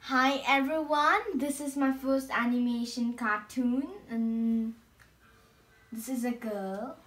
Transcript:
Hi everyone, this is my first animation cartoon and this is a girl